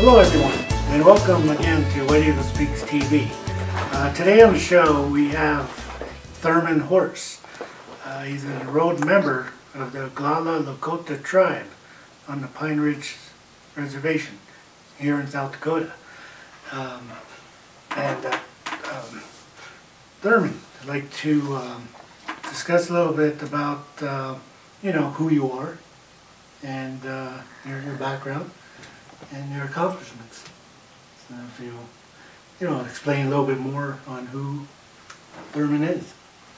Hello everyone, and welcome again to Oyate Speaks TV. Today on the show we have Thurman Horse. He's an enrolled member of the Oglala Lakota Tribe on the Pine Ridge Reservation here in South Dakota. Thurman, I'd like to discuss a little bit about who you are and your background and your accomplishments. So if you explain a little bit more on who Thurman is.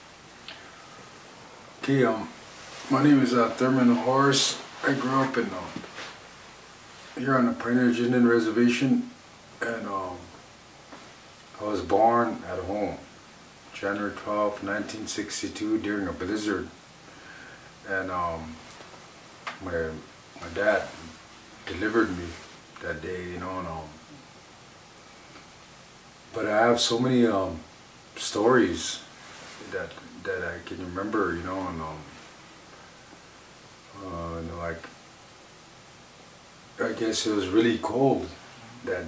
Okay, my name is Thurman Horse. I grew up in here on the Pine Ridge Indian Reservation, and I was born at home January 12, 1962 during a blizzard, and my dad delivered me that day, but I have so many stories that I can remember, like I guess it was really cold that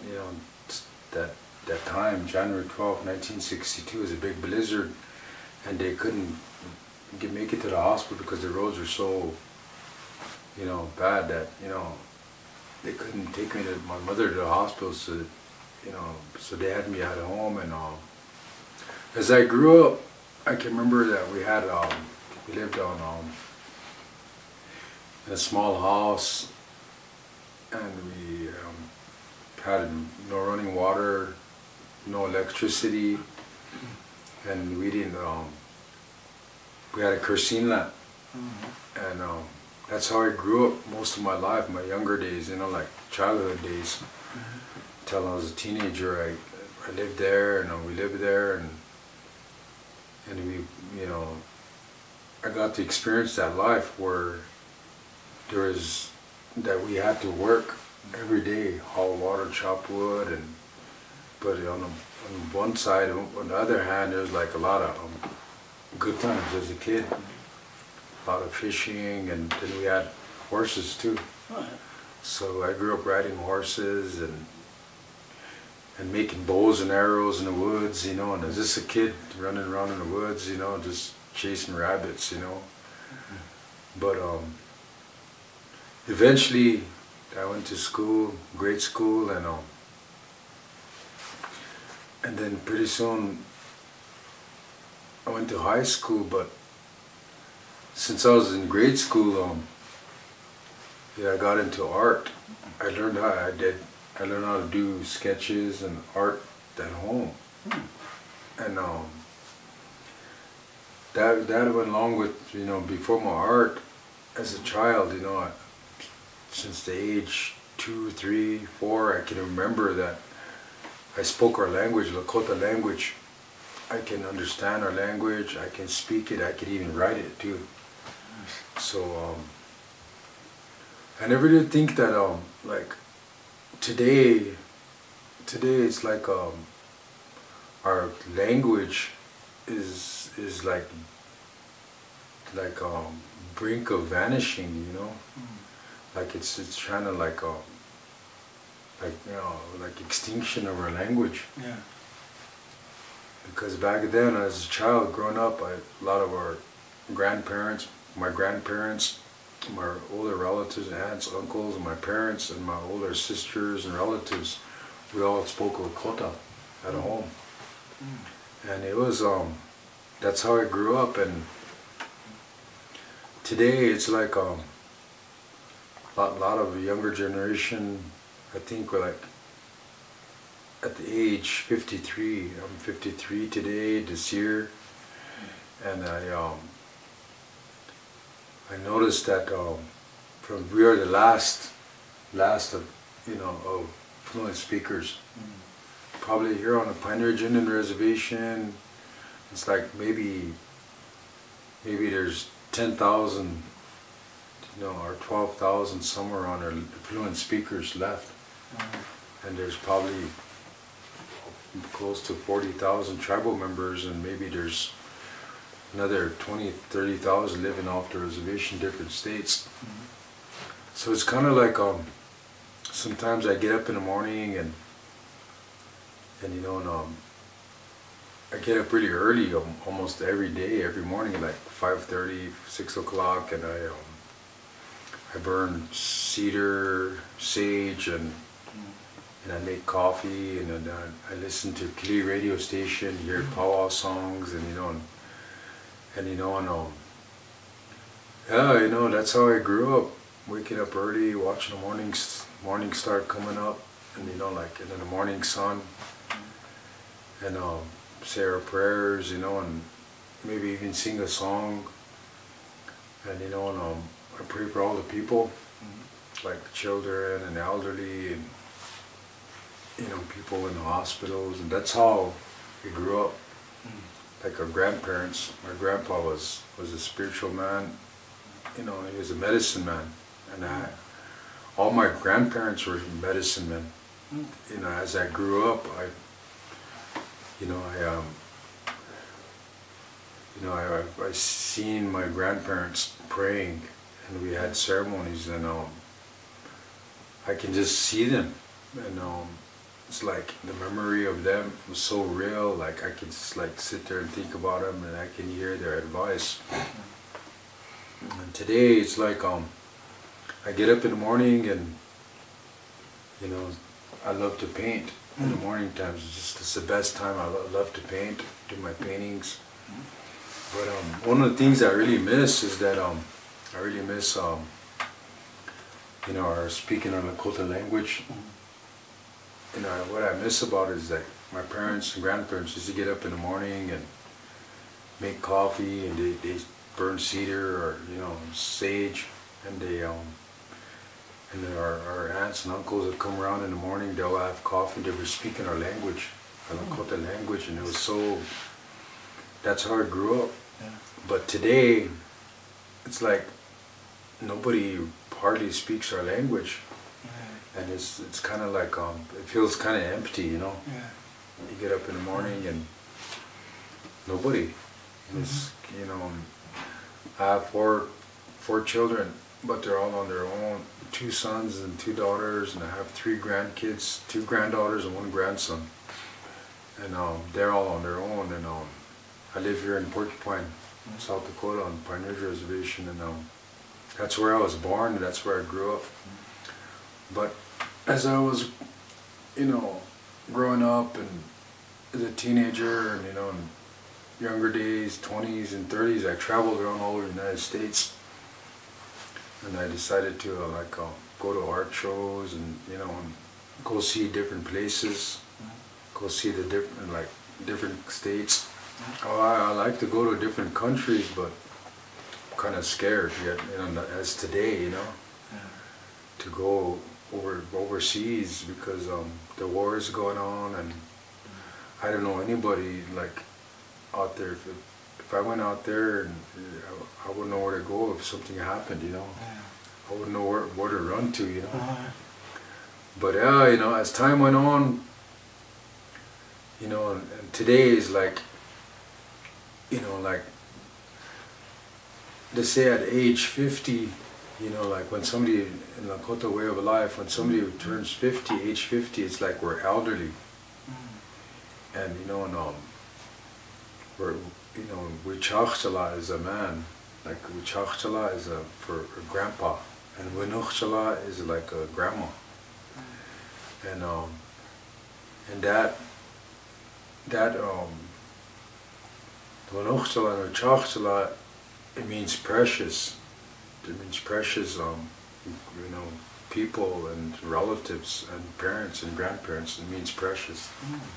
time, January 12, 1962, was a big blizzard, and they couldn't make it to the hospital because the roads were so bad that they couldn't take my mother to the hospital, so they had me at home. And as I grew up, I can remember that we lived on in a small house, and we had no running water, no electricity, and we didn't. We had a kerosene lamp, and that's how I grew up most of my life, my younger days, like childhood days. Until I was a teenager, I lived there, and we lived there, and we, I got to experience that life where that we had to work every day, haul water, chop wood, but on one side, on the other hand, there was like a lot of good times as a kid. A lot of fishing, and then we had horses too. Oh, yeah. So I grew up riding horses and making bows and arrows in the woods, and as just a kid running around in the woods, just chasing rabbits, But eventually I went to school, grade school, and then pretty soon I went to high school. But since I was in grade school, I got into art. I learned how to do sketches and art at home, and that went along with before my art as a child. Since the age 2, 3, 4, I can remember that I spoke our language, Lakota language. I can understand our language. I can speak it. I can even write it too. So I never did think that like today it's like our language is like brink of vanishing, like it's trying to like extinction of our language. Yeah. Because back then, as a child growing up, a lot of our grandparents, my grandparents, my older relatives, aunts, uncles, and my parents, and my older sisters and relatives, we all spoke Lakota at home. And it was, that's how I grew up. And today it's like a lot of the younger generation, I think we're like at the age 53. I'm 53 today, this year. And I noticed that we are the last of of fluent speakers. Probably here on the Pine Ridge Indian Reservation, it's like maybe there's 10,000, or 12,000 somewhere on our fluent speakers left, and there's probably close to 40,000 tribal members, and maybe there's another 20,000, 30,000 living off the reservation, different states. So it's kind of like sometimes I get up in the morning and you know, I get up really early, almost every day, every morning, like 5:30, 6 o'clock, and I burn cedar, sage, and I make coffee, and then I listen to Kili radio station, hear powwow songs, and yeah, you know, that's how I grew up, waking up early, watching the morning start coming up, and you know, like, and then the morning sun, and say our prayers, you know, and maybe even sing a song, and you know, and I pray for all the people, like the children and the elderly, and you know, people in the hospitals, and that's how we grew up. Like our grandparents, my grandpa was a spiritual man, you know, he was a medicine man, and all my grandparents were medicine men. You know, as I grew up, I seen my grandparents praying, and we had ceremonies, and I can just see them, and it's like the memory of them was so real. Like I can just like sit there and think about them, and I can hear their advice. And today it's like I get up in the morning, and you know, I love to paint in the morning times. It's the best time. I love to paint, do my paintings. But one of the things I really miss is that I really miss you know, our speaking our Lakota language. You know, what I miss about it is that my parents and grandparents used to get up in the morning and make coffee, and they burn cedar or, you know, sage, and our aunts and uncles would come around in the morning, they'll have coffee, they were speaking our language, our Lakota language, and it was so, that's how I grew up. Yeah. But today, it's like nobody hardly speaks our language. And it's kind of like, it feels kind of empty, you know. Yeah. You get up in the morning and nobody. It's, you know, I have four children, but they're all on their own. 2 sons and 2 daughters, and I have 3 grandkids, 2 granddaughters and 1 grandson. And they're all on their own. And I live here in Porcupine, South Dakota, on Pine Ridge Reservation, and that's where I was born, and that's where I grew up. But as I was, you know, growing up and as a teenager, and you know, in younger days, 20s and 30s, I traveled around all over the United States, and I decided to go to art shows, and you know, and go see different places, go see the different states. Oh, I like to go to different countries, but I'm kind of scared yet, you know, as today, you know, to go overseas, because the war is going on, and I don't know anybody like out there. If I went out there, and I wouldn't know where to go if something happened, you know. I wouldn't know where to run to, you know. But yeah, you know, as time went on, you know, and today is like, you know, like they say at age 50, you know, like when somebody in Lakota way of life, when somebody turns 50, age 50, it's like we're elderly. And you know, and we're, you know, Wichachala is a man, like Wichachala is for a grandpa, and Winuchala is like a grandma. And that Winuchala and Wichachala, it means precious. It means precious, you know, people and relatives and parents and grandparents. It means precious.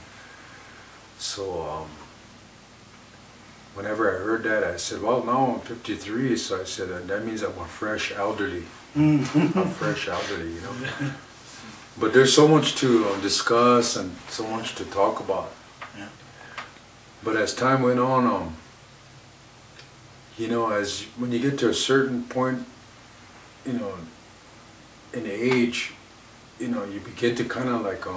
So whenever I heard that, I said, well, now I'm 53, so I said, that means I'm a fresh elderly. I'm fresh elderly, you know. But there's so much to discuss and so much to talk about. Yeah. But as time went on, you know, as when you get to a certain point, you know, in age, you know, you begin to kind of like,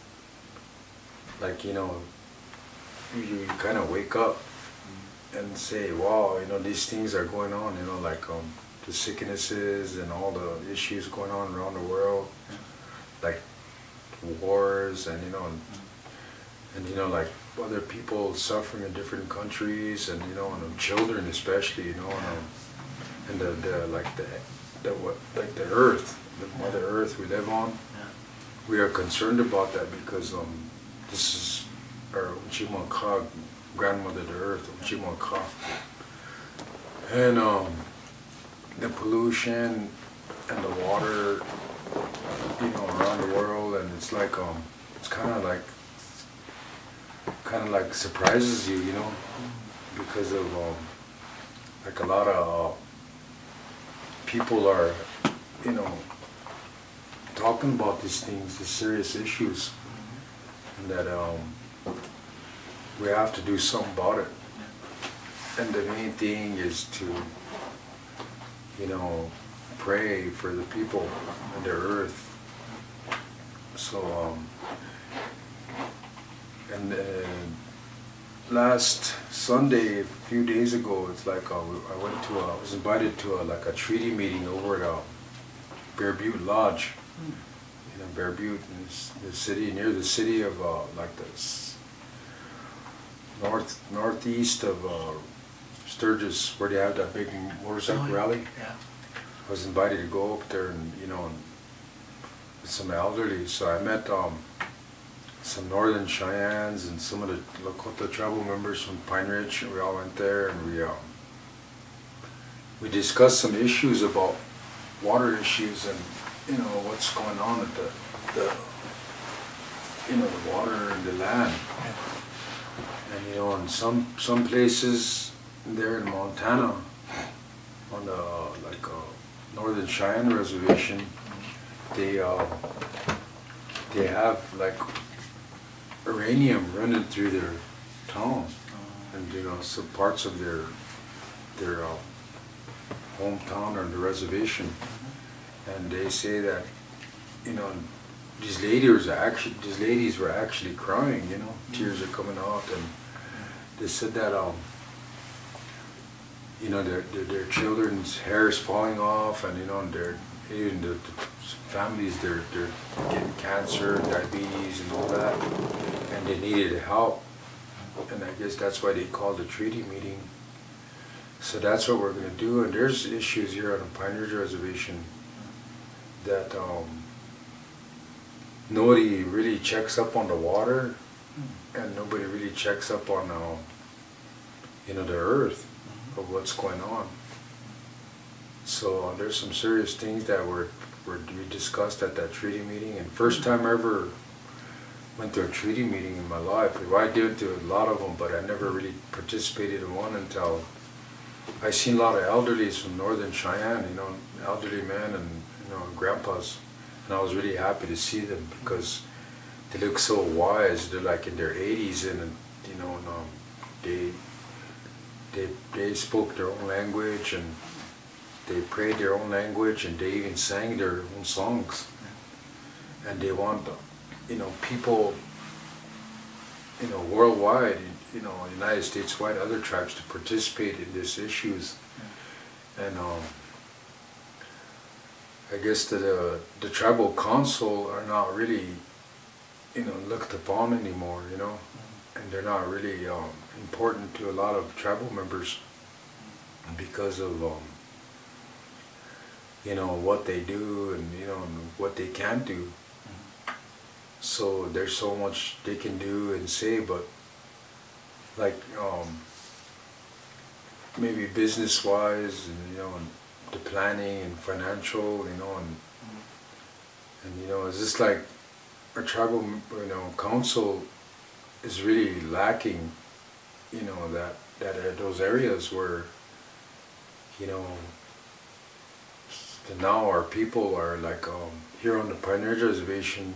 you know, you kind of wake up and say, wow, you know, these things are going on, you know, like the sicknesses and all the issues going on around the world. like wars and like other people suffering in different countries, and and children especially, and the earth, the Mother Earth we live on. We are concerned about that because this is our Uchimanka, grandmother the earth, Uchimanka. And the pollution and the water, around the world, and it's like it's kind of like surprises you, because of like a lot of people are, talking about these things, these serious issues, and that we have to do something about it. And the main thing is to, pray for the people and the earth. So, and last Sunday, a few days ago, it's like I was invited to a treaty meeting over at Bear Butte Lodge. Bear Butte is the city, near the city of like this northeast of Sturgis, where they have that big motorcycle rally. Yeah. I was invited to go up there and with some elderly. So I met some Northern Cheyennes and some of the Lakota tribal members from Pine Ridge. We all went there and we discussed some issues about water issues and what's going on at the water and the land. And in some places there in Montana, on the Northern Cheyenne reservation, they have like uranium running through their town, and some parts of their hometown or the reservation. And they say that, these ladies were actually crying, tears are coming out, and they said that, their children's hair is falling off, and even the families, they're getting cancer, diabetes, and all that, and they needed help, and I guess that's why they called a treaty meeting. So that's what we're going to do, and there's issues here on the Pine Ridge Reservation that nobody really checks up on the water, and nobody really checks up on the earth of what's going on. So there's some serious things that we discussed at that treaty meeting, and first time I ever went to a treaty meeting in my life. Well, I did to a lot of them, but I never really participated in one until I seen a lot of elderlies from Northern Cheyenne, elderly men and grandpas, and I was really happy to see them because they look so wise. They're like in their 80s, and they spoke their own language, and they prayed their own language, and they even sang their own songs. And they want people worldwide, United States wide, other tribes to participate in these issues. And I guess that the tribal council are not really looked upon anymore, and they're not really important to a lot of tribal members because of what they do and what they can't do. So there's so much they can do and say, but like maybe business wise and and the planning and financial, and it's just like our tribal council is really lacking, that those areas where now our people are like here on the Pine Ridge Reservation.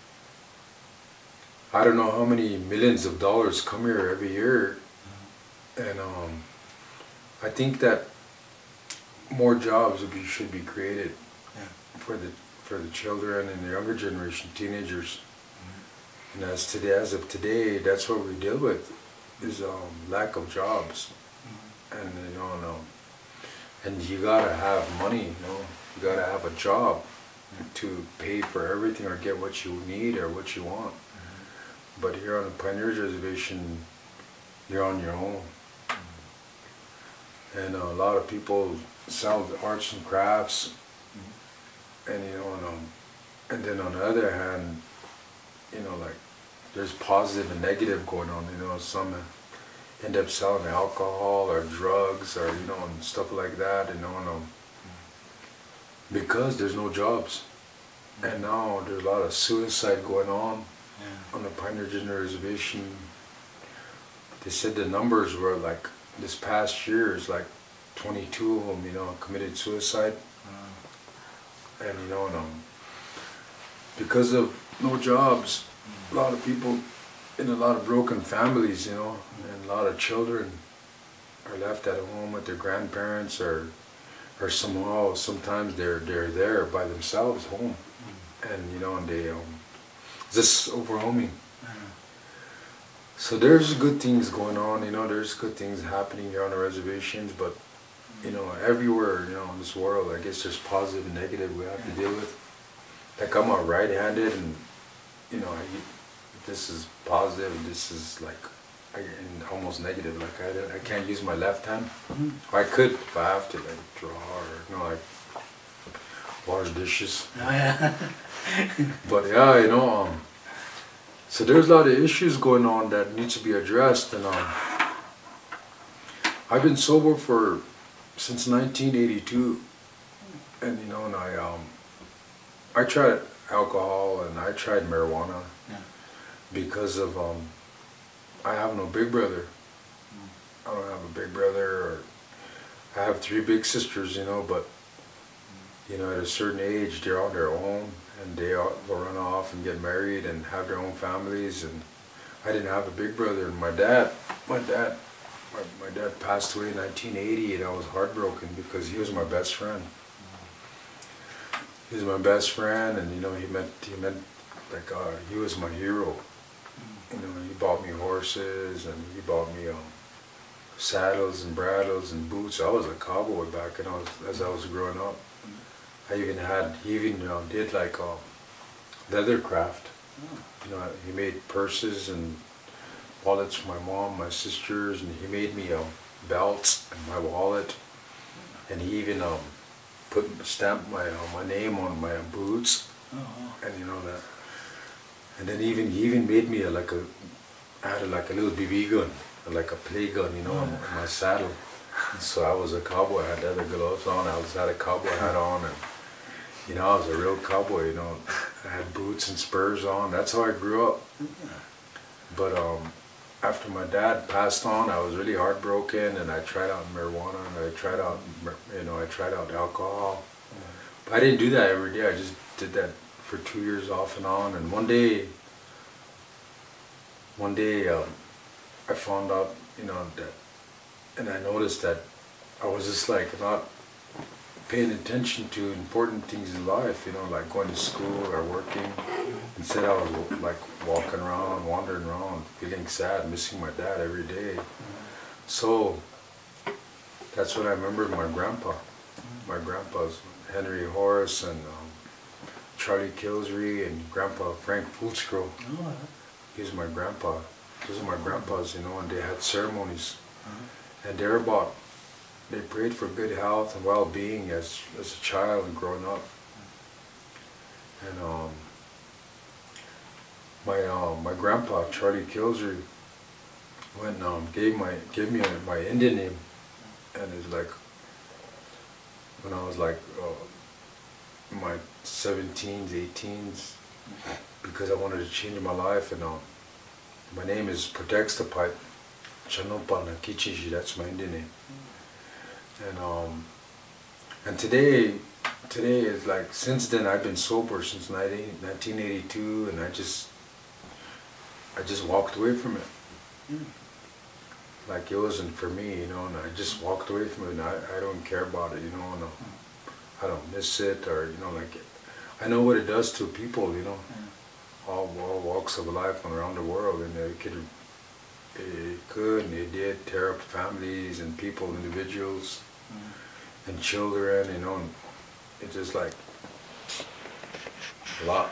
I don't know how many millions of dollars come here every year, and I think that more jobs should be created for the children and the younger generation, teenagers. And as of today, that's what we deal with is lack of jobs, and and you gotta have money, you gotta have a job to pay for everything or get what you need or what you want. But here on the Pine Ridge Reservation, you're on your own. And a lot of people sell arts and crafts, and and then on the other hand, like there's positive and negative going on. Some end up selling alcohol or drugs or and stuff like that. Because there's no jobs, and now there's a lot of suicide going on on the Pine Ridge Reservation. They said the numbers were like this past year is like 22 of them, committed suicide. And because of no jobs, a lot of people in a lot of broken families, and a lot of children are left at home with their grandparents, or somehow sometimes they're there by themselves home, and and they just overwhelming. So there's good things going on, there's good things happening here on the reservations, but everywhere, in this world, I guess there's positive and negative we have to deal with. Like I'm a right-handed, and this is positive, and this is like and almost negative. Like I can't use my left hand. I could if I have to, like draw or like wash dishes. Oh yeah. But yeah, so there's a lot of issues going on that need to be addressed, and I've been sober since 1982, and and I tried alcohol and I tried marijuana because of I have no big brother. I don't have a big brother, or I have 3 big sisters, but at a certain age they're on their own, and they will run off and get married and have their own families, and I didn't have a big brother. And my dad passed away in 1980, and I was heartbroken because he was my best friend. He was my best friend, and he meant like he was my hero. He bought me horses, and he bought me saddles and bridles and boots. I was a cowboy back as I was growing up. He even did like leather craft. He made purses and wallets for my mom, my sisters, and he made me belts and my wallet. And he even stamped my name on my boots. And that. And then he even made me I had like a little BB gun, like a play gun, on my saddle. And so I was a cowboy. I had leather gloves on. I had a cowboy hat on, and I was a real cowboy. I had boots and spurs on. That's how I grew up. But after my dad passed on, I was really heartbroken, and I tried out marijuana, and I tried out alcohol. But I didn't do that every day. I just did that for 2 years off and on. And one day I found out, that, and I noticed that I was just like not paying attention to important things in life, like going to school or working. Instead I was like walking around, wandering around, feeling sad, missing my dad every day. So that's when I remembered my grandpa. My grandpa's Henry Horace and Charlie Kilsry and Grandpa Frank Fulscrow. He was my grandpa. Those are my grandpas, and they had ceremonies. And they prayed for good health and well-being as a child and growing up. And my grandpa Charlie Kilsry went gave me my Indian name, and it's like when I was like in my 17s, 18s, because I wanted to change my life, and my name is protects the pipe. Canupa Nakiciniji, that's my Indian name. And today is like, since then I've been sober since 1982, and I just walked away from it. Like it wasn't for me, and I just walked away from it, and I don't care about it, and I don't miss it, or like I know what it does to people, all walks of life around the world, and it could and it did tear up families and people, individuals, and children, and it just like a lot.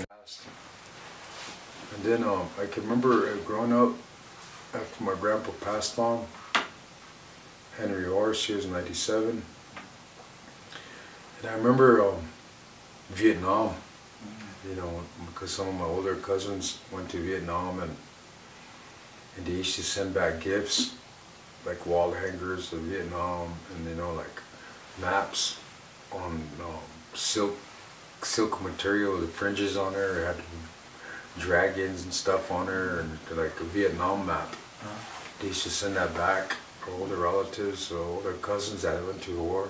And then I can remember growing up after my grandpa passed on, Henry Horse, he was 97. And I remember Vietnam, you know, because some of my older cousins went to Vietnam and they used to send back gifts, like wall hangers of Vietnam, and you know, like maps on silk material, the fringes on there, it had dragons and stuff on there, and like a Vietnam map. They used to send that back, or older relatives, or older cousins that went to the war.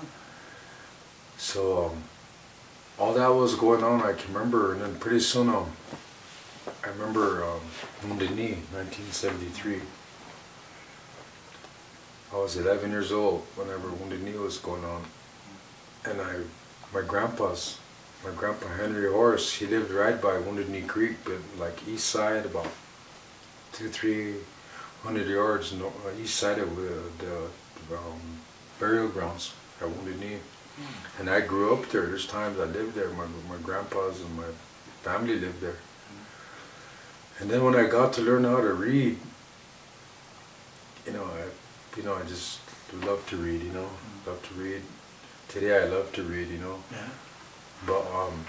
So all that was going on, I can remember, and then pretty soon I remember Wounded Knee, 1973. I was 11 years old whenever Wounded Knee was going on, and my grandpa Henry Horse, he lived right by Wounded Knee Creek, but like east side, about 200-300 yards east side of the burial grounds at Wounded Knee. And I grew up there. There's times I lived there. My grandpas and my family lived there. And then when I got to learn how to read, I just love to read. Love to read. Today I love to read. Yeah. But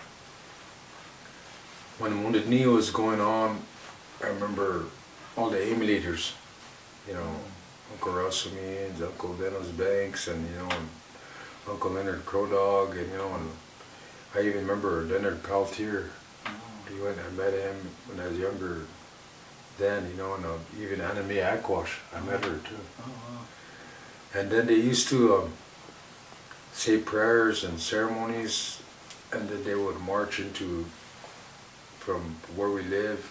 when Wounded Knee was going on, I remember all the aim leaders. Uncle Russell Means, Uncle Dennis Banks, and Uncle Leonard Crow Dog, and I even remember Leonard Peltier. He went and I met him when I was younger then, and even Anna Mae Aquash, I met her too. And then they used to say prayers and ceremonies, and then they would march from where we live,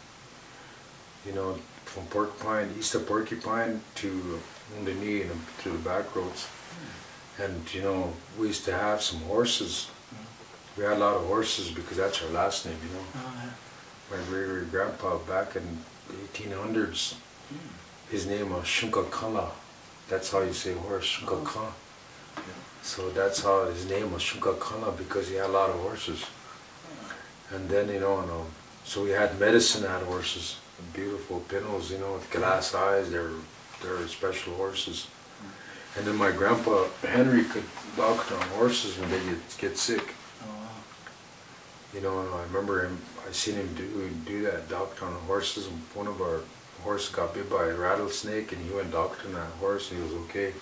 from Porcupine, east of Porcupine to Wounded Knee and through the back roads. And we used to have some horses. We had a lot of horses because that's our last name, My great-great-grandpa back in the 1800s, his name was Shunkakala. That's how you say horse, Shunkakala. So that's how his name was Shunkakala, because he had a lot of horses. And then, so we had medicine had horses, beautiful pinnals, with glass eyes. They're special horses. And then my grandpa Henry could doctor on horses when they get sick. And I remember I seen him do that, doctor on horses. One of our horses got bit by a rattlesnake, and he went doctoring that horse, and he was okay.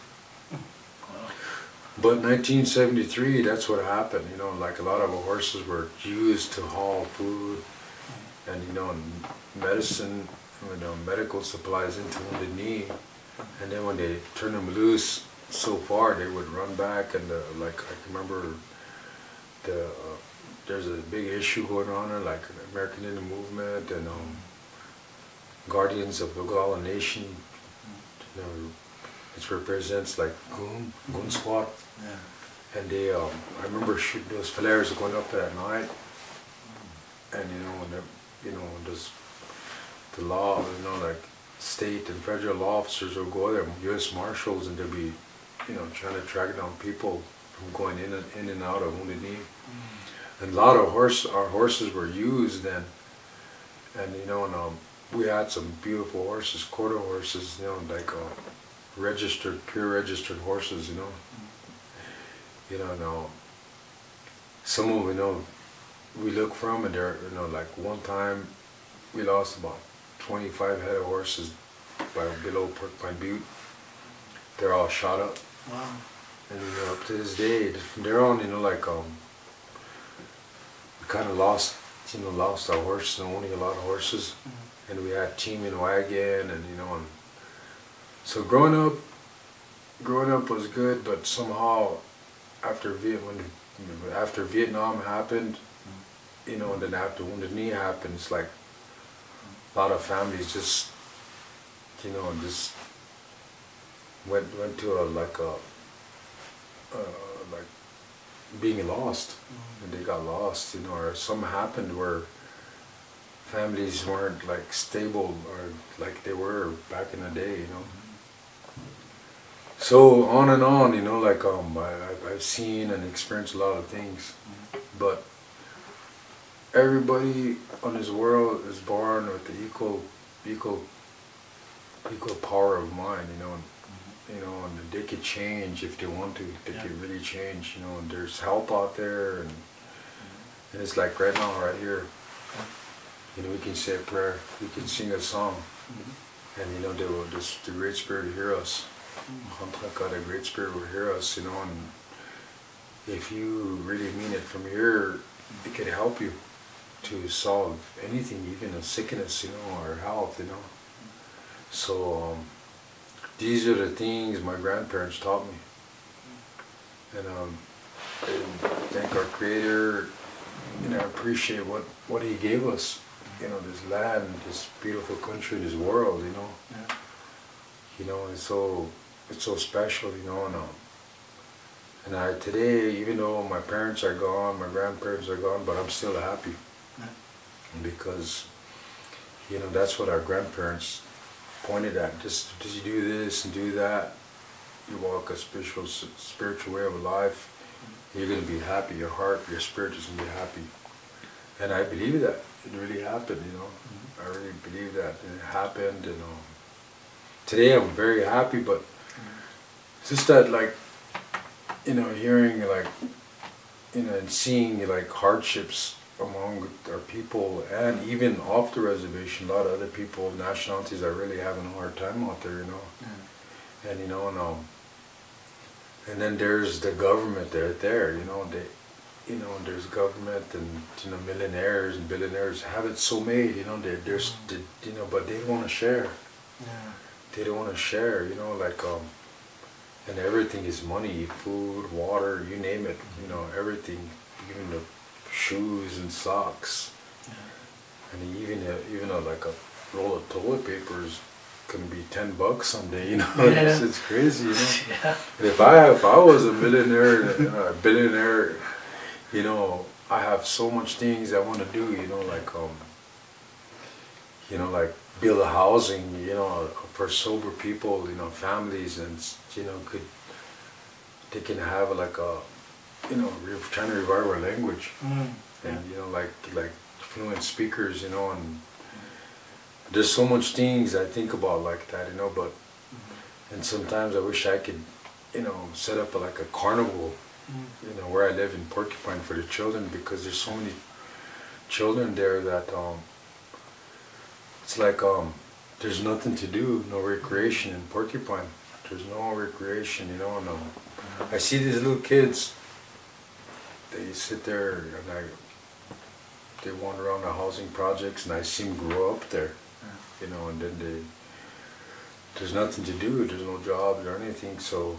But 1973, that's what happened. Like a lot of our horses were used to haul food and medicine, medical supplies into Wounded Knee. And then when they turned them loose so far, they would run back, and I can remember there's a big issue going on there, like the American Indian movement and Guardians of the Oglala Nation, which represents like Goon Squad. Yeah. And they, I remember shooting those flares going up at night, and there's the law, like state and federal officers will go there, U.S. Marshals, and they'll be, trying to track down people from going in and out of Wounded Knee. And a lot of our horses were used then, and we had some beautiful horses, quarter horses, like pure registered horses, some of them, we look from, and they're, like one time we lost about 25 head of horses below Porcupine Butte. They're all shot up. Wow. And up to this day, from there on, we kind of lost our horses, owning a lot of horses. And we had team and wagon, and and so growing up was good, but somehow after Vietnam happened, and then after Wounded Knee happened, it's like a lot of families just went to like being lost, and they got lost, or something happened where families weren't like stable or like they were back in the day, So on and on, I've seen and experienced a lot of things, but everybody on this world is born with the equal power of mind, you know, and they could change if they want to. They could really change, you know. And there's help out there, and it's like right now, right here, you know, we can say a prayer, we can sing a song, and you know, the Great Spirit will hear us. God, the Great Spirit will hear us, you know, and if you really mean it from here, it could help you to solve anything, even a sickness, you know, or health, you know. So these are the things my grandparents taught me, and I thank our Creator, and I appreciate what He gave us, you know, this land, this beautiful country, this world, you know. You know, it's so special, you know, and I today, even though my parents are gone, my grandparents are gone, but I'm still happy, because, you know, that's what our grandparents pointed at. Just you do this and do that, you walk a spiritual way of life, you're going to be happy, your heart, your spirit is going to be happy. And I believe that. It really happened, you know. I really believe that. And it happened, and today I'm very happy, but it's just that, like, you know, hearing, like, you know, and seeing, like, hardships among our people, and even off the reservation, a lot of other people, nationalities are really having a hard time out there, you know. And, you know, and then there's the government there, you know, there's government, and, you know, millionaires and billionaires have it so made, you know, you know, but they don't want to share. They don't want to share, you know, like, and everything is money, food, water, you name it, you know, everything, even the shoes and socks, and even like a roll of toilet papers can be $10 someday, you know. It's crazy, you know. And if I was a millionaire, you know, a billionaire, you know, I have so much things I want to do, you know, like build a housing, you know, for sober people, you know, families, and, you know, they can have like a, you know, we're trying to revive our language, and, you know, like fluent speakers, you know, and there's so much things I think about like that, you know, but, and sometimes I wish I could, you know, set up like a carnival, you know, where I live in Porcupine for the children, because there's so many children there that, it's like, there's nothing to do, no recreation in Porcupine. There's no recreation, you know, no. I see these little kids, they sit there and they wander around the housing projects, and I see them grow up there, you know, and then there's nothing to do, there's no jobs or anything, so,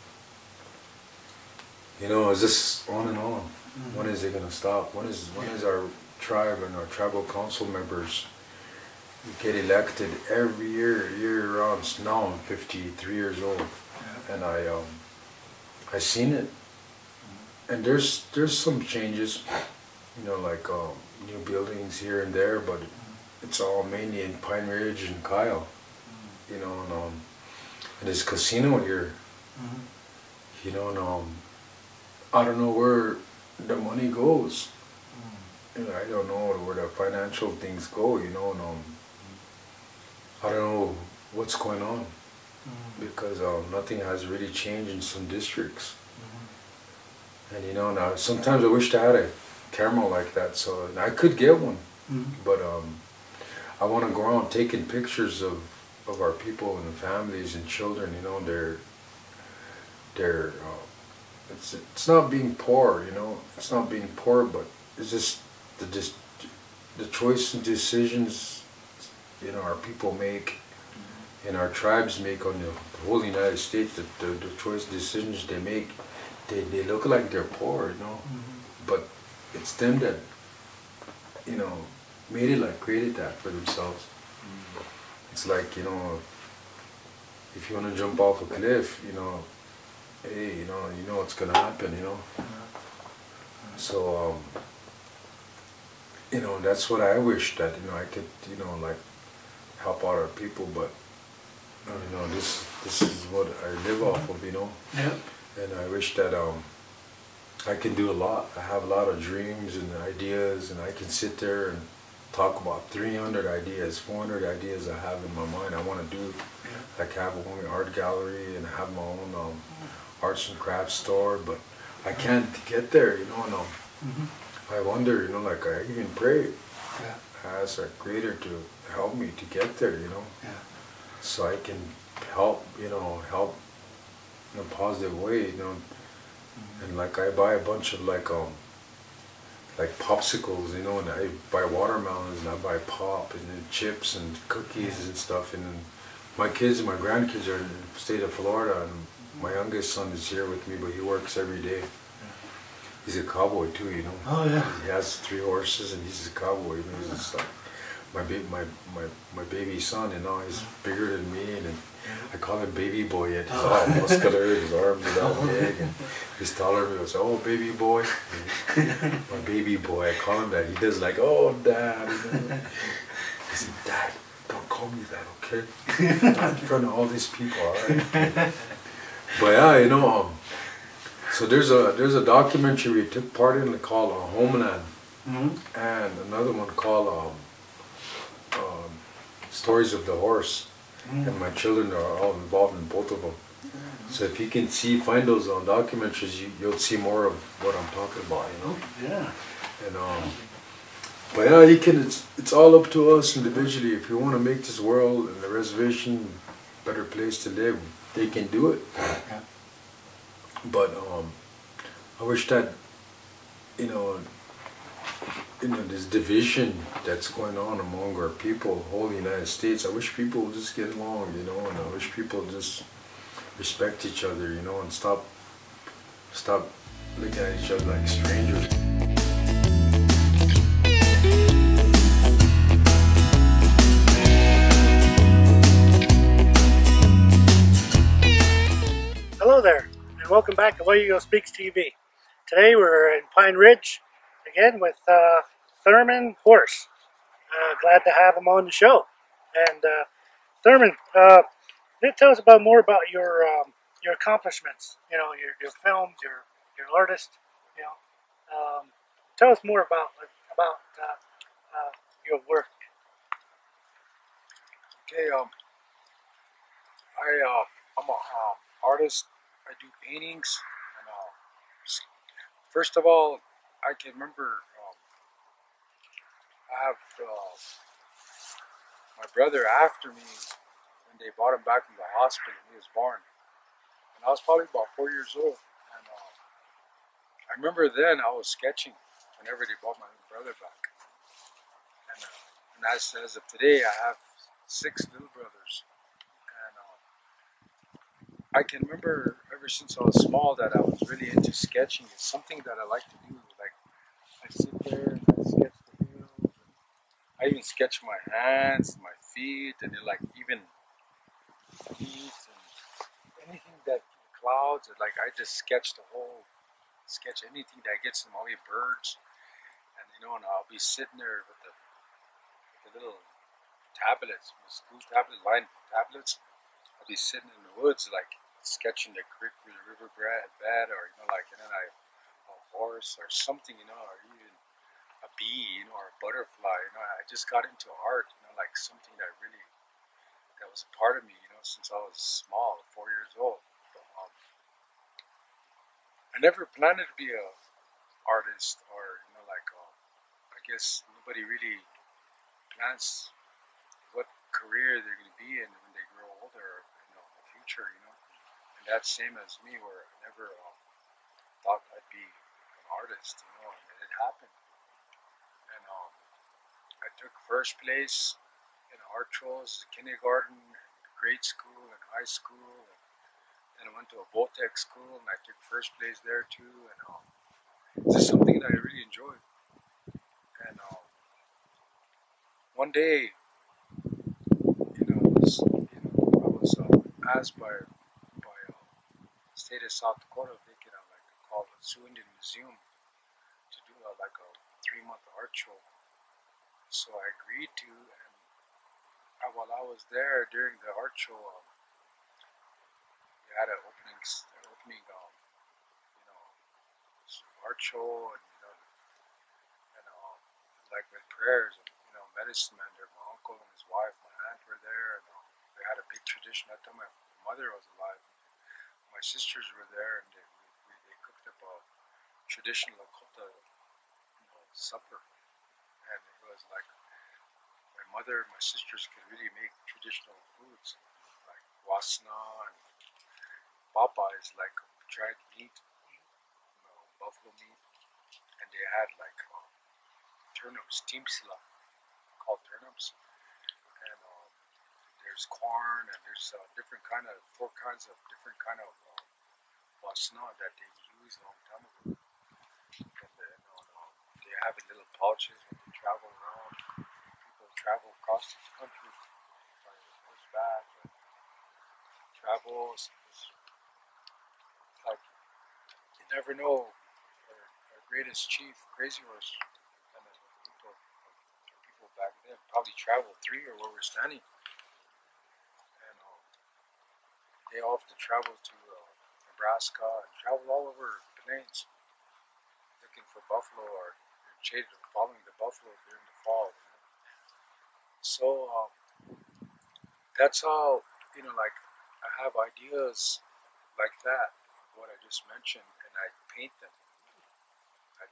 you know, it's just on and on. When is it going to stop? When is our tribe and our tribal council members get elected every year round? Now I'm 53 years old, and I seen it, and there's some changes, you know, like new buildings here and there, but it's all mainly in Pine Ridge and Kyle, you know, and there's a casino here, you know, and I don't know where the money goes. You know, I don't know where the financial things go, you know, and I don't know what's going on, because nothing has really changed in some districts. And, you know, now sometimes I wished I had a camera like that, so I could get one, but I want to go around taking pictures of our people and families and children, you know. It's not being poor, you know, it's not being poor, but it's just the choice and decisions, you know, our people make, and our tribes make on the whole United States, the choice decisions they make, they look like they're poor, you know, but it's them that, you know, made it, like, created that for themselves. It's like, you know, if you want to jump off a cliff, you know, hey, you know what's gonna happen, you know. So, you know, that's what I wish that, you know, I could, you know, like, help out our people, but, you know, this is what I live off of, you know. And I wish that, I can do a lot. I have a lot of dreams and ideas, and I can sit there and talk about 300 ideas, 400 ideas I have in my mind. I want to do, like have my own art gallery and have my own arts and crafts store, but I can't get there, you know. And I wonder, you know, like I even pray, I ask our Creator to help me to get there, you know, so I can help, help in a positive way, you know. And like I buy a bunch of like popsicles, you know, and I buy watermelons and I buy pop and then chips and cookies and stuff. And my kids and my grandkids are in the state of Florida, and my youngest son is here with me, but he works every day. He's a cowboy too, you know. Oh yeah. He has 3 horses and he's a cowboy. You know, he's just like my baby son, you know. He's bigger than me, and I call him baby boy. Yet he's all muscular, his arms are all big, and he's taller than me. I say, "Oh, baby boy," my baby boy. I call him that. He does like, "Oh, Dad." He said, "Dad, don't call me that, okay? Not in front of all these people, all right?" But yeah, you know. So there's a documentary we took part in called Homeland, and another one called Stories of the Horse, and my children are all involved in both of them. So if you can find those documentaries, you'll see more of what I'm talking about, you know. Yeah. And but yeah, you can. It's all up to us individually. If you want to make this world and the reservation a better place to live, they can do it. Yeah. But I wish that, you know, this division that's going on among our people, whole United States, I wish people would just get along, you know, and I wish people would just respect each other, you know, and stop looking at each other like strangers. Hello there, and welcome back to Oyate Speaks TV. Today we're in Pine Ridge again with Thurman Horse. Glad to have him on the show. And Thurman, tell us more about your accomplishments. You know, your films, your artist. You know, tell us more about your work. Okay, I'm a artist. I do paintings, and first of all, I can remember I have my brother after me when they brought him back from the hospital when he was born, and I was probably about 4 years old. And I remember then I was sketching whenever they brought my brother back, and as of today, I have 6 little brothers. I can remember ever since I was small that I was really into sketching. It's something that I like to do. Like, I sit there and I sketch the hills. I even sketch my hands, my feet, and then like even leaves and anything that clouds. Like I just sketch anything that gets them, all the birds, and you know, and I'll be sitting there with the little tablets, the school tablet, line tablets. I'll be sitting in the woods, like sketching the creek or the river bed, or you know, like, and then a horse or something, you know, or even a bee, you know, or a butterfly. You know, I just got into art, you know, like something that was a part of me, you know, since I was small, 4 years old. But, I never planned to be a artist, or you know, like I guess nobody really plans what career they're going to be in when they grow older, you know, in the future, you know. And that's same as me, where I never thought I'd be an artist, you know, and it happened. And I took first place in art shows, kindergarten, grade school, and high school. And then I went to a Voltec school, and I took first place there too. And this is something that I really enjoyed. And one day, I was asked by state of South Dakota if they could call the Sioux Indian Museum to do a 3-month art show. So I agreed to, and while I was there during the art show, they had an opening Archo, and like with prayers, medicine man there. My uncle and his wife, my aunt were there, and they had a big tradition. At the time my mother was alive. My sisters were there, and they cooked up a traditional Lakota supper, and it was like my mother and my sisters could really make traditional foods like wasna and papa is like dried meat, buffalo meat, and they had like turnips, timsila, called turnips, and there's corn, and there's different kind of 4 kinds of different kind of wasna that they use a long time ago. And then they have it in little pouches when they travel around. People travel across this country by horseback, and travels. It's like you never know. Our greatest chief, Crazy Horse, and people back then probably traveled 3 or where we're standing. And they often travel to Nebraska and travel all over the plains looking for buffalo or following the buffalo during the fall. So that's all, like I have ideas like that, what I just mentioned, and I paint them. And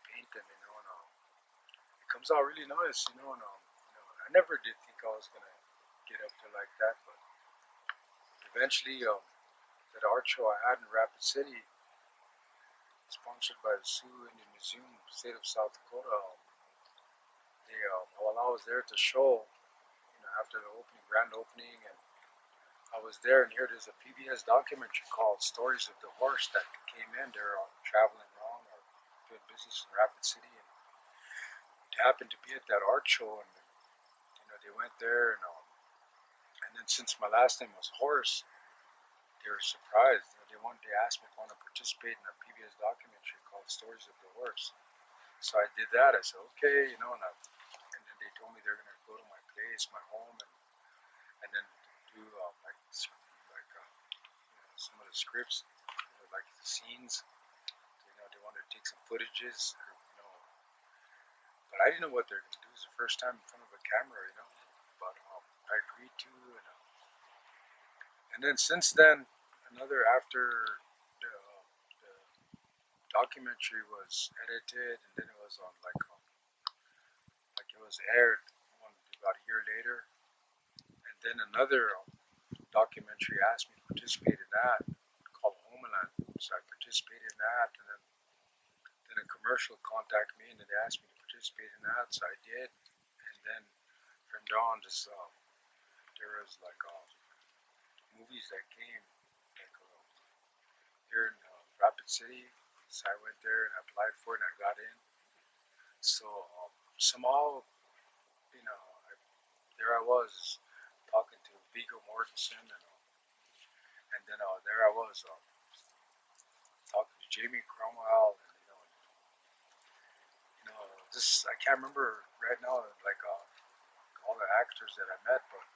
it comes out really nice, and I never did think I was gonna get up to like that, but eventually, that art show I had in Rapid City, sponsored by the Sioux Indian Museum, state of South Dakota. While I was there at the show, after the grand opening, and I was there, and here there's a PBS documentary called Stories of the Horse that came in. They're traveling around or doing business in Rapid City, and they happened to be at that art show, and they went there, and then since my last name was Horse, they were surprised. They asked me if I want to participate in a PBS documentary called Stories of the Horse. So I did that. I said, okay, and then they told me they're going to go to my place, my home, and then do some of the scripts, like the scenes. They wanted to take some footages, but I didn't know what they're going to do. It was the first time in front of a camera, but I agreed to, and then since then, after the documentary was edited, and then it was on like it was aired about a year later, and then another documentary asked me to participate in that called Homeland, so I participated in that, and then a commercial contacted me and they asked me to participate in that, so I did, and then from there on, there was like movies that came here in Rapid City, so I went there and applied for it and I got in. So somehow, there I was talking to Viggo Mortensen, and then there I was talking to Jamie Cromwell, and I can't remember right now like all the actors that I met, but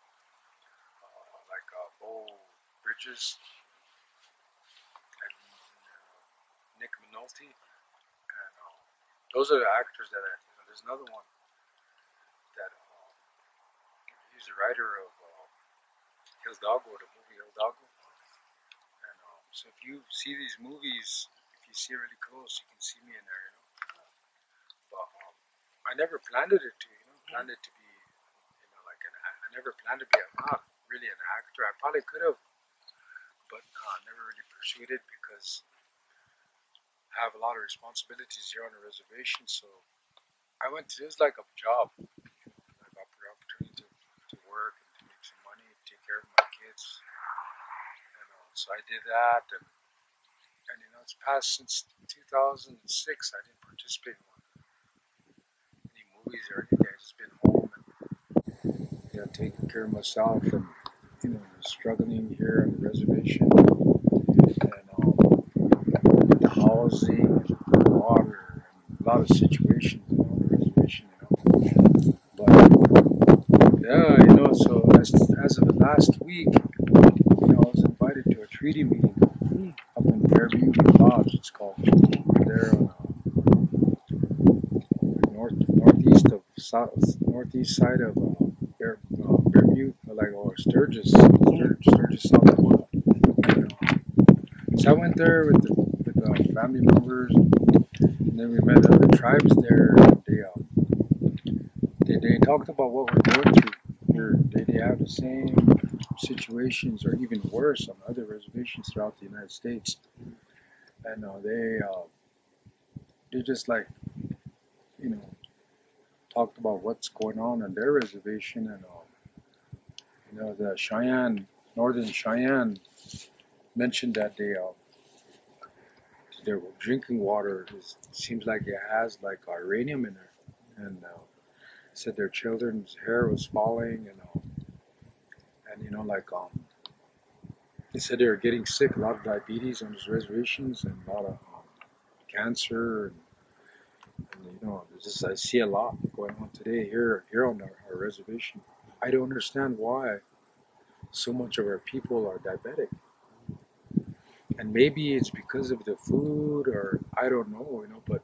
like Bo Bridges and Nick Minotti, and those are the actors that there's another one that he's the writer of Hidalgo, the movie Hidalgo, and so if you see these movies, if you see it really close, you can see me in there, but I never planned it to, planned it to be, like I never planned to be, I'm not really an actor. I probably could have, but never really pursued it because I have a lot of responsibilities here on the reservation. So I went to this like a job, like opportunity to work and to make some money, take care of my kids. And so I did that, and it's passed since 2006. I didn't participate in any movies or anything. I just been home and taking care of myself and struggling here on the reservation, and the housing and the water and a lot of situations on the reservation, but yeah, so as of last week, I was invited to a treaty meeting up in Fairview Lodge, it's called, there northeast side of Bermute, or Sturgis, South Dakota. So I went there with family members, and then we met other tribes there. They talked about what we're going through here. They have the same situations, or even worse, on other reservations throughout the United States. And they just talked about what's going on their reservation, and the Cheyenne, Northern Cheyenne, mentioned that their drinking water seems like it has uranium in it, and said their children's hair was falling, and they said they were getting sick, a lot of diabetes on these reservations, and a lot of cancer, and I see a lot going on today here on our reservation. I don't understand why so much of our people are diabetic. And maybe it's because of the food, or I don't know, but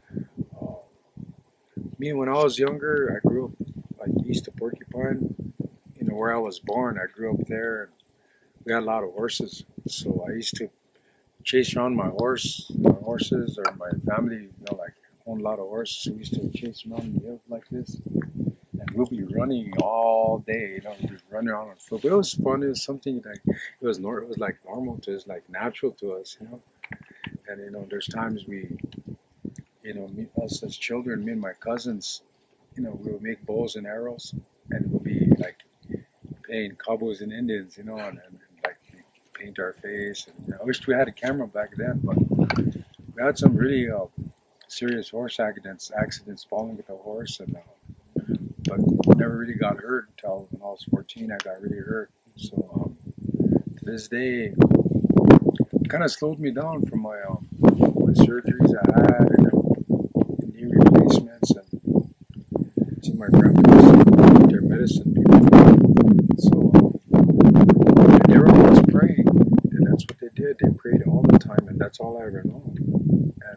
me, when I was younger, I grew up east of Porcupine, where I was born. I grew up there, and we had a lot of horses. So I used to chase around my horses, or my family, owned a lot of horses. So we used to chase around the hills like this. And we'll be running all day, we'll be running around on foot. But it was fun. It was something it was normal to us, natural to us, And there's times we, us as children, me and my cousins, we would make bows and arrows, and we'll be playing cowboys and Indians, and paint our face. And I wished we had a camera back then, but we had some really serious horse accidents falling with a horse, and but never really got hurt until when I was 14. I got really hurt. So to this day, it kind of slowed me down from my surgeries I had, and knee replacements, and see my grandparents, their medicine people. So they were always praying, and that's what they did. They prayed all the time, and that's all I ever known. And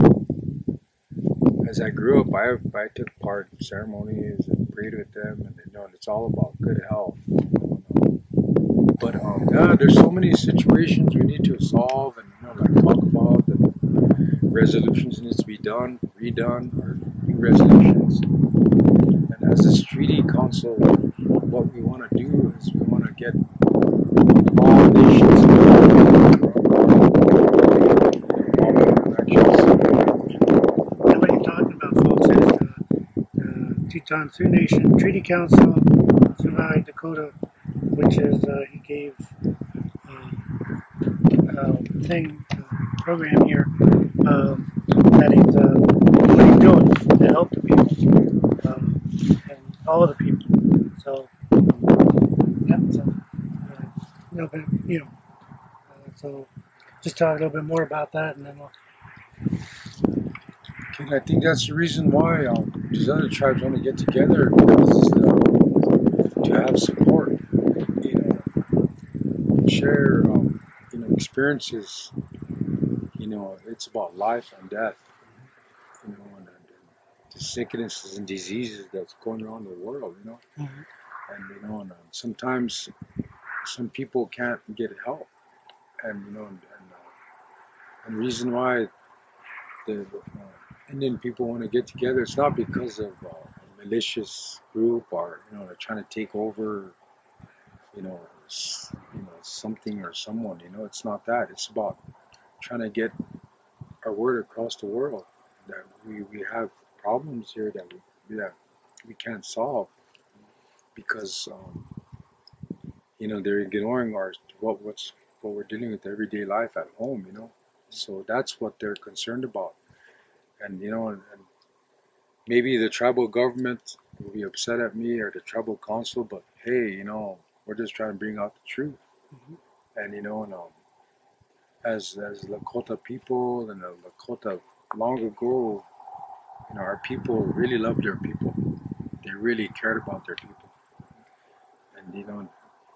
as I grew up, I took part in ceremonies and prayed with them, and it's all about good health. But there's so many situations we need to solve, and talk about, and resolutions need to be done, redone, or new resolutions. And as this treaty council, what we want to do is we want to get all nations involved. Teton Sioux Nation Treaty Council, Tonight Dakota, which is he gave program here that he's doing to help the people and all of the people. So so just talk a little bit more about that, and then we'll. And I think that's the reason why these other tribes want to get together, because to have support, share, experiences. It's about life and death, and the sicknesses and diseases that's going around the world, Mm-hmm. And sometimes some people can't get help, and and the reason why the Indian people want to get together, it's not because of a malicious group, or they're trying to take over something or someone. It's not that. It's about trying to get our word across the world that we have problems here that we can't solve, because they're ignoring what we're dealing with everyday life at home. So that's what they're concerned about. And and maybe the tribal government will be upset at me, or the tribal council, but hey, we're just trying to bring out the truth. Mm-hmm. And as Lakota people, and the Lakota long ago, our people really loved their people. They really cared about their people. And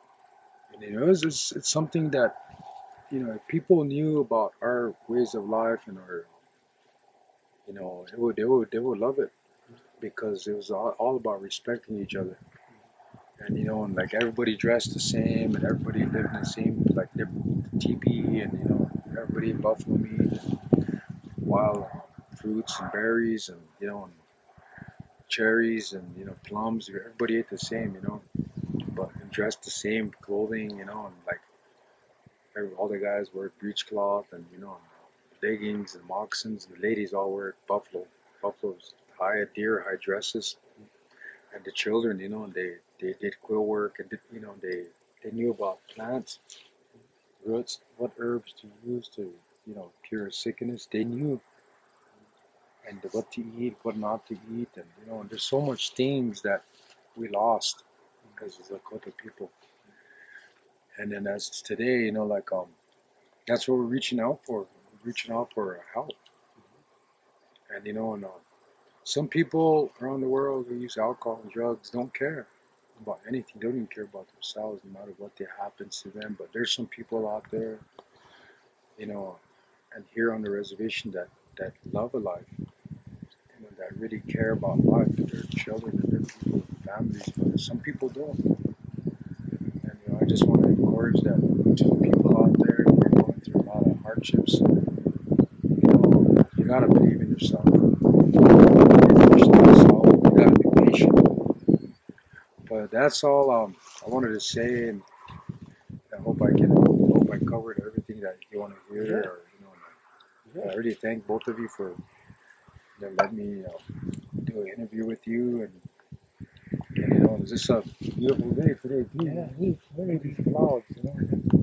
it's something that if people knew about our ways of life and our they would love it. because it was all about respecting each other. And you know, and like everybody dressed the same, and everybody lived in the same like teepee, and you know, everybody ate buffalo meat, and wild fruits and berries, and you know, and cherries, and you know, plums. Everybody ate the same, you know, but dressed the same clothing, you know, and like all the guys wore breechcloth and you know, leggings and moccasins. And the ladies all wear buffaloes, high deer, high dresses, and the children, you know, and they did quill work, and you know, they knew about plants, roots, what herbs to use to, you know, cure sickness. They knew, and what to eat, what not to eat, and you know, and there's so much things that we lost because of the Lakota people. And then as today, you know, like that's what we're reaching out for. We're reaching out for help. And you know, and some people around the world who use alcohol and drugs don't care about anything. They don't even care about themselves, no matter what happens to them. But there's some people out there, you know, and here on the reservation that love a life, you know, that really care about life and their children and their people and families. But some people don't. And you know, I just want to encourage that to the people out there who are going through a lot of hardships. You know, you gotta believe in yourself. You gotta be patient. But that's all I wanted to say, and I hope I covered everything that you want to hear. Yeah. Or, you know, I really thank both of you for letting me do an interview with you. And you know, it's just a beautiful day today. Yeah, it's very beautiful clouds, you know.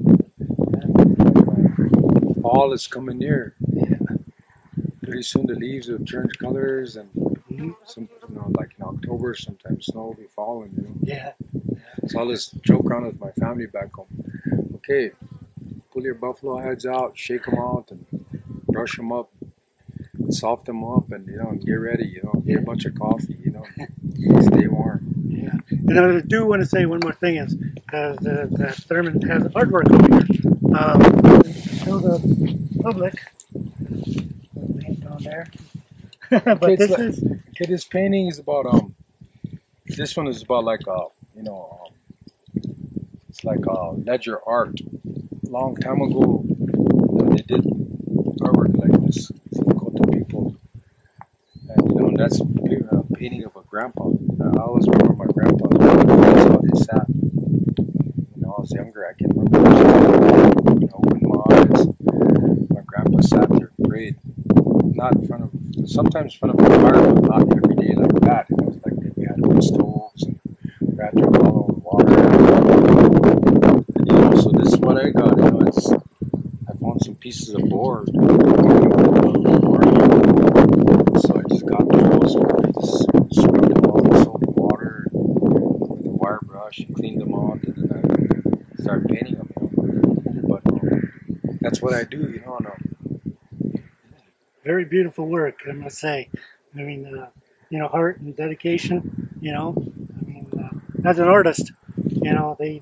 Fall is coming near. Yeah. Pretty soon the leaves will change colors, and some, you know, like in October, sometimes snow will be falling. You know. Yeah. So I'll just joke around with my family back home. Okay, pull your buffalo heads out, shake them out, and brush them up, and soften them up, and you know, and get ready. You know, get a bunch of coffee. You know, stay warm. Yeah. And I do want to say one more thing is that Thurman has artwork over here. Show the public. Paint down there. But Okay, this like, is. okay, this painting is about this one is about like you know, it's like ledger art. A long time ago, you know, they did artwork like this for Lakota people, and you know, and that's a painting of a grandpa. I always remember my grandpa. That's how they sat. You know, I was younger, I can remember. You know, when my grandpa sat there and prayed, not in front of, sometimes in front of the fire, but not every day like that. It was like we had wood stoves and we had to follow the water. And, you know, so this is what I got. You know, it's, I found some pieces of board. So I just got those, and I just scrubbed them all with soap and water with a wire brush, and cleaned them out, and then I started painting them. You know. But that's what I do, you know. Very beautiful work, I must say. I mean, you know, heart and dedication, you know. I mean, as an artist, you know, they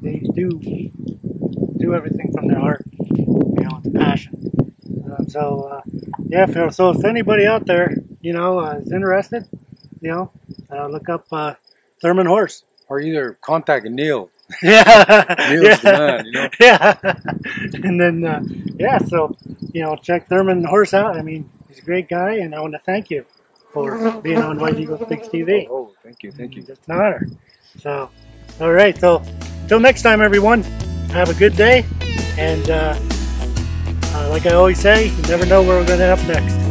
do everything from their heart, you know, it's passion. Yeah, so if anybody out there, you know, is interested, you know, look up Thurman Horse. Or either contact Neil. Yeah. Neil's the man, you know. Yeah. And then, yeah, so, you know, check Thurman Horse out. I mean, he's a great guy, and I want to thank you for being on White Eagle Speaks TV. Oh, thank you. It's an honor. So, all right. So, until next time, everyone, have a good day. And like I always say, you never know where we're going to end up next.